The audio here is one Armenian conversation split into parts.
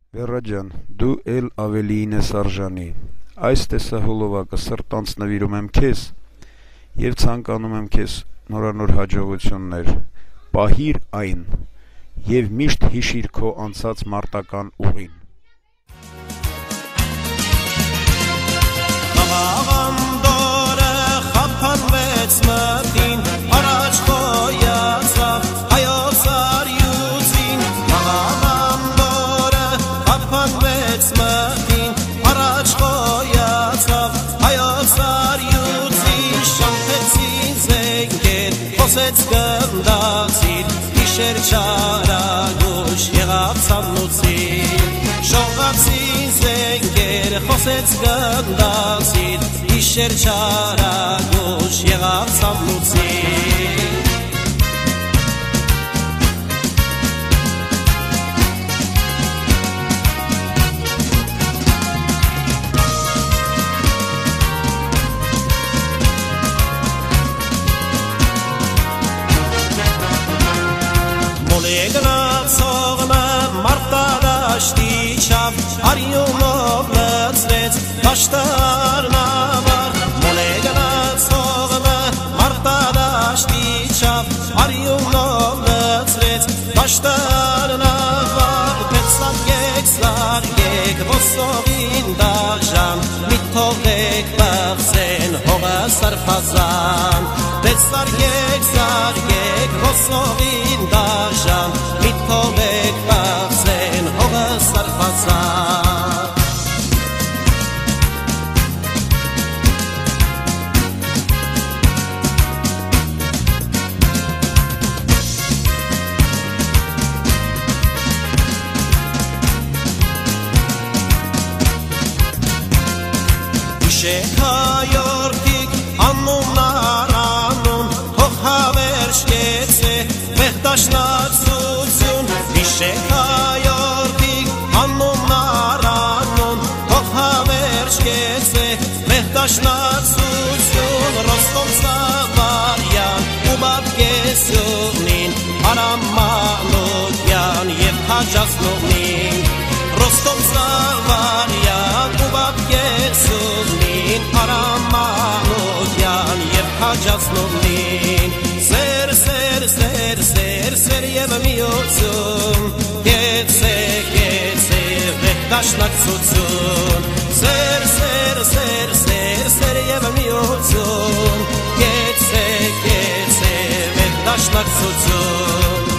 Վերա ջան, դու էլ ավելիին ես արժանի, այս տեսահոլովակը սրտանց նվիրում եմ քեզ և ցանկանում եմ քեզ նորանոր հաջողություններ, պահիր այն և միշտ հիշիր քո անցած մարտական ուղին։ Աղանդորը խափանվեց մտին, առաջ խոյացավ հայոց արյուծին, աղանդորը խափանվեց մտին, առաջ խոյացավ հայոց արյուծին, շամփեցին զենքեր, խոսեց գնդացիր, իշեր չարագուշ եղավ ցամնուցին, շողացին զենքեր, խոսեց գնդացիր, իշեր չարագուշ եղավ ցամնուցին։ Մոլեգնացողը մարտադաշտի չավ, արյունով լցրեց դաշտարն ավար, մոլեգնացողը մարտադաշտի չավ, արյունով լցրեց դաշտարն ավար, պետ սարգեք ոսողին դաժան, մի թողեք բաղձեն հողը սարփազան, պետ սարգեք ոսողին դաժան, մի թողեք բաղձեն հողը սարփազան։ Շեքայորդիկ անունար անուն, թող հավերժ կեցե մեղդաշնակցություն, Շեքայորդիկ անունար անուն, թող հավերժ կեցե մեղդաշնակցություն, Ռոստոմ Սավարյան ու Բաբկեսյունին, Արամ Մանուկյան և Հաջազնովնին, Ռոստոմ Սավարյան ու Բաբկեսյունին, Արամ Մանուկյան և Հաջազնովնին, սեր, սեր, սեր, սեր, սեր և միություն, կեցե, կեցե, մեղդաշնակցություն, սեր, սեր, սեր, սեր, սեր և միություն, կեցե, կեցե, մեղդաշնակցություն։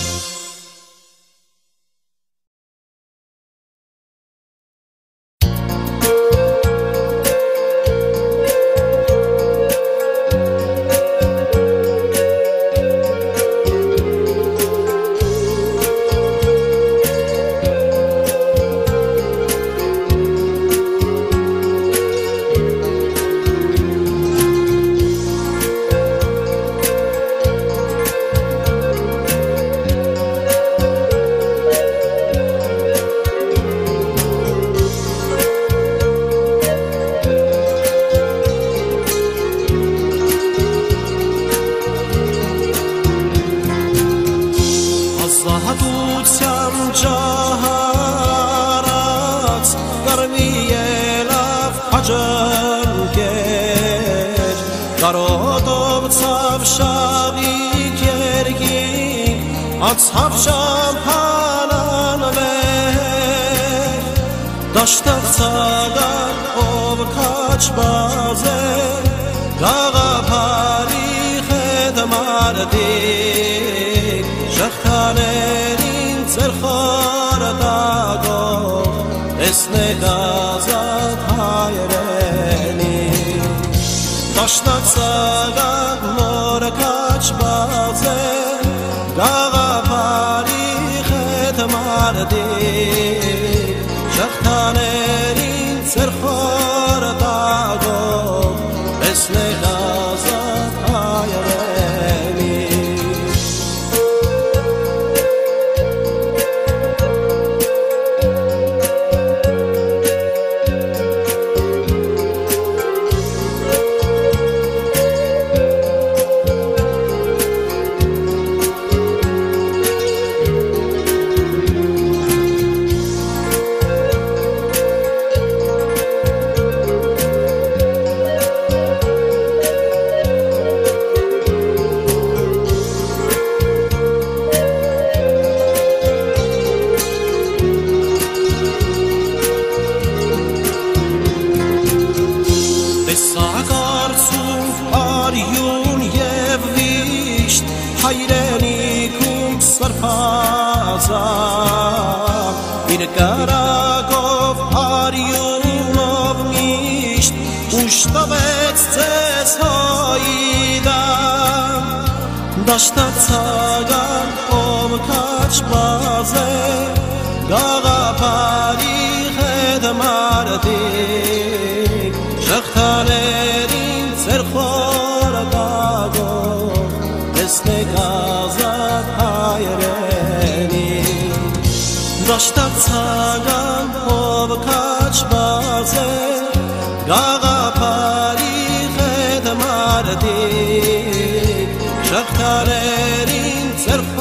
Ազատության ճահարած կարմի ելավ հաջընկեր, կարոտով ցավ շավիկ երկինք, անցավ շամփանանվեր, դաշտակ ցագան ով քաչբազ է, գաղափարի խետ մարդիկ, Շղթաներին ձեր խորտակով, տեսնեք ազատ հայրենի, դաշնակ ցագան նոր քաչբազ է, գաղափարի խետ մարդիկ, Շղթաներին ձեր խորտակով, տեսնեք ազատ հայրենի։ իր կարագով արյունով միշտ ուշտավեց ձեզ հոյդան դաշտացագան ով կաչված է գաղափարի հետ մարդիկ շղթաներին ձեր խորտագով տեսնեք ազատ հայրենի դաշտացագան ով կաչված է գաղափարի հետ մարդիկ շղթաներին ձեր